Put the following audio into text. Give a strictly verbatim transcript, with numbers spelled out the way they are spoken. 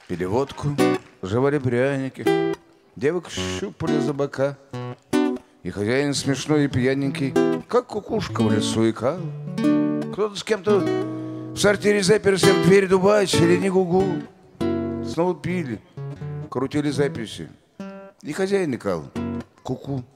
Пили водку, жевали пряники, девок щупали за бока. И хозяин смешной и пьяненький, как кукушка в лесу икал. Кто-то с кем-то в сортире заперся, в дверь дубачили, не гугу. Снова пили, крутили записи. И хозяин икал, ку-ку.